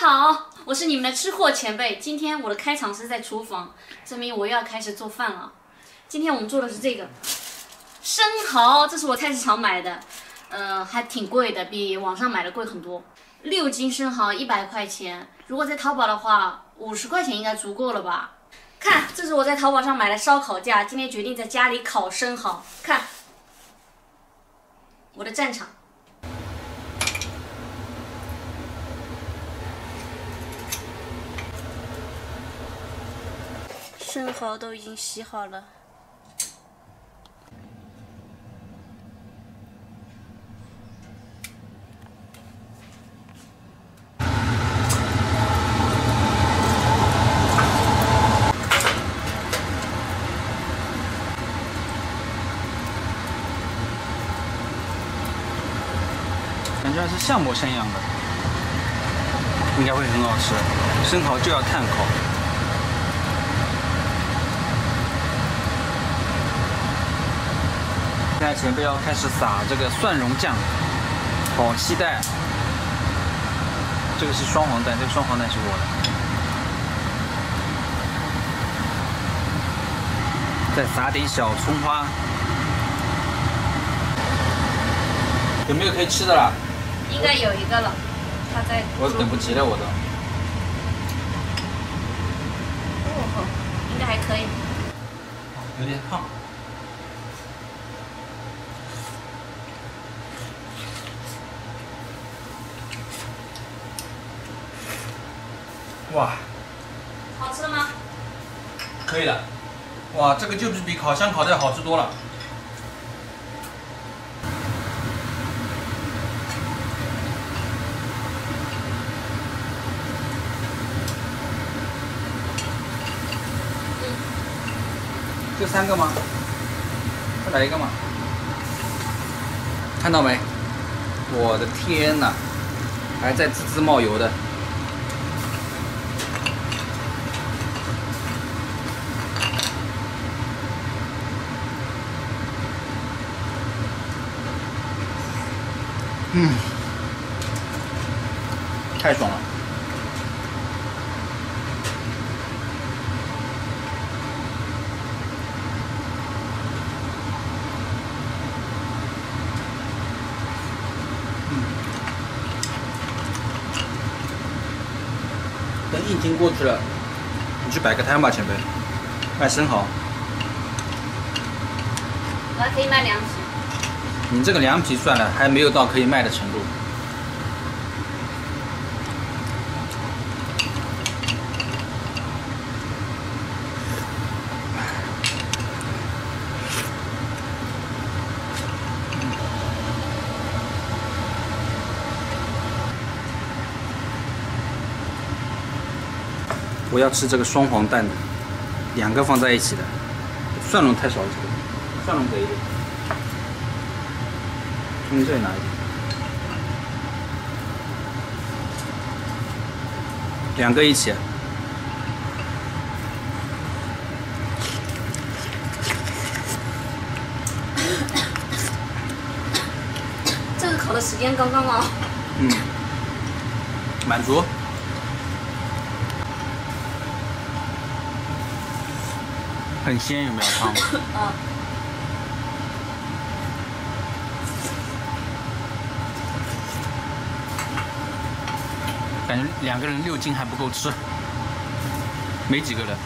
好，我是你们的吃货前辈。今天我的开场是在厨房，证明我又要开始做饭了。今天我们做的是这个生蚝，这是我菜市场买的，还挺贵的，比网上买的贵很多。6斤生蚝100块钱，如果在淘宝的话，50块钱应该足够了吧？看，这是我在淘宝上买的烧烤架，今天决定在家里烤生蚝。看，我的战场。生蚝都已经洗好了， 感觉还是像模像样的，应该会很好吃。生蚝就要炭烤。现在前辈要开始撒这个蒜蓉酱，好期待！这个是双黄蛋，这个双黄蛋是我的。再撒点小葱花。有没有可以吃的啦？ 应该有一个了，他在。 我等不及了，我都。 哦，应该还可以。 有点烫。哇， 好吃了吗？ 可以了。哇，这个就是比烤箱烤的要好吃多了。这3个吗？再来一个吗？看到没？我的天哪，还在滋滋冒油的。太爽了！等疫情过去了，你去摆个摊吧，前辈，卖生蚝。 我还可以卖凉皮。 你这个凉皮算了，还没有到可以卖的程度。我要吃这个双黄蛋的，2个放在一起的，蒜蓉太少了，这个蒜蓉给一点。从你这里拿一点，2个一起。 这个烤的时间刚刚啊。 满足。很鲜，有没有汤？感觉2个人6斤还不够吃，没几个人。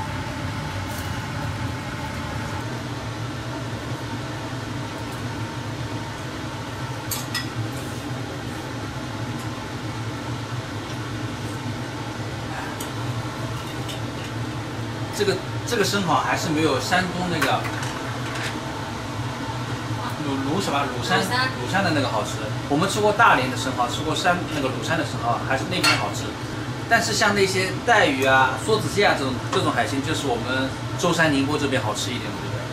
这个生蚝还是没有山东那个鲁山的那个好吃。我们吃过大连的生蚝，吃过那个鲁山的生蚝，还是那边好吃。但是像那些带鱼啊、梭子蟹啊这种海鲜，就是我们舟山宁波这边好吃一点，我觉得。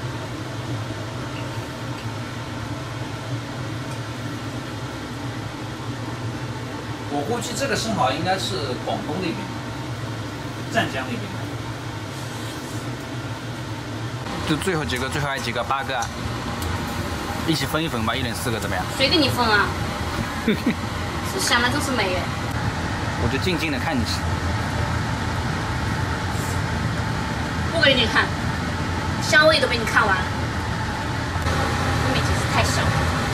我估计这个生蚝应该是广东那边，湛江那边的。就最后还几个8个啊，一起分一分吧，1人4个怎么样？ 谁给你分啊？想的真是美耶。 我就静静的看你吃。 不给你看，香味都被你看完了。后面其实太小了。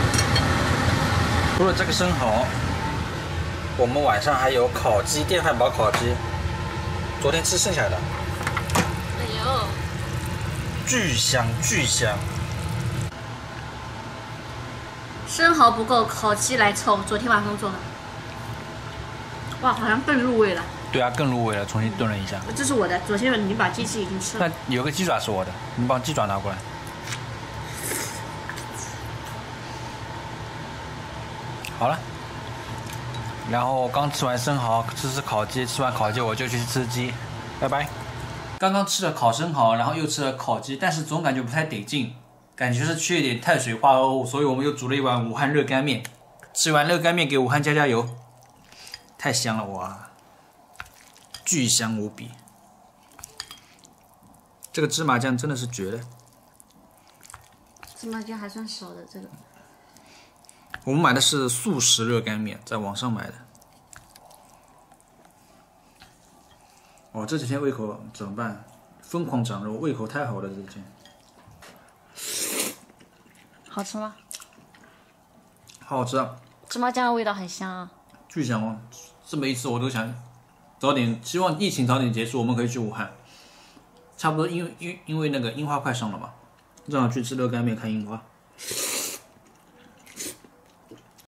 除了这个生蚝，我们晚上还有烤鸡，电饭煲烤鸡，昨天吃剩下的。 哎呦， 巨香巨香。 生蚝不够，烤鸡来凑。昨天晚上做的，哇，好像更入味了。 对啊，更入味了，重新炖了一下。 这是我的，昨天你把鸡翅已经吃了。 那有个鸡爪是我的，你把鸡爪拿过来。好了，然后刚吃完生蚝，吃烤鸡，吃完烤鸡我就去吃鸡，拜拜。刚刚吃了烤生蚝，然后又吃了烤鸡，但是总感觉不太得劲，感觉是缺一点碳水化合物，所以我们又煮了一碗武汉热干面。吃完热干面给武汉加油，太香了哇！巨香无比，这个芝麻酱真的是绝了。 芝麻酱还算少的这个。 我们买的是速食热干面，在网上买的。哦，这几天胃口怎么办？疯狂长肉，胃口太好了这几天。 好吃吗？ 好好吃啊！ 芝麻酱的味道很香啊。 巨香哦！这么一次我都想早点，希望疫情早点结束，我们可以去武汉。差不多因为那个樱花快上了嘛，正好去吃热干面看樱花。